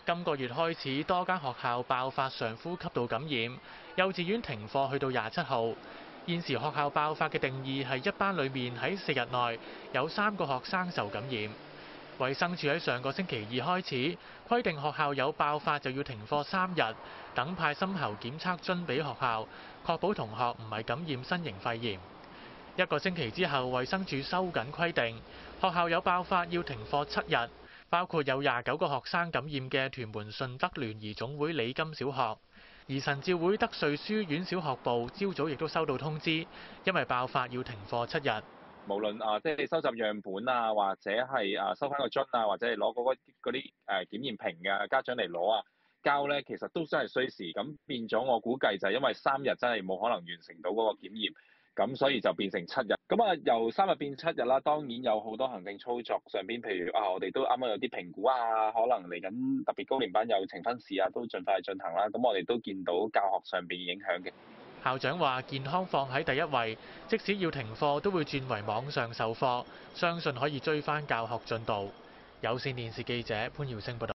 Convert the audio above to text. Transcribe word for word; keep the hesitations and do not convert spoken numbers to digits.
今個月開始，多間學校爆發上呼吸道感染，幼稚園停課去到廿七號。現時學校爆發嘅定義係一班裡面喺四日內有三個學生受感染。衛生署喺上個星期二開始規定學校有爆發就要停課三日，等派深喉檢測樽俾學校，確保同學唔係感染新型肺炎。一個星期之後，衛生署收緊規定，學校有爆發要停課七日。包括有廿九個學生感染嘅屯門順德聯誼總會李金小學，而神召會德瑞書院小學部朝早亦都收到通知，因為爆發要停課七日。 無論啊，即係你收集樣本啊，或者係啊收翻個樽啊，或者係攞嗰嗰啲誒檢驗瓶嘅家長嚟攞啊交咧，其實都真係需時。咁變咗，我估計就係因為三日真係冇可能完成到嗰個檢驗。咁所以就變成七日，咁啊由三日變七日啦。當然有好多行政操作上邊，譬如啊，我哋都啱啱有啲評估啊，可能嚟緊特別高年班有呈分試啊，都盡快進行啦。咁我哋都見到教學上邊影響嘅。 校長話：健康放喺第一位，即使要停課都會轉為網上授課，相信可以追翻教學進度。有線電視記者潘耀星報道。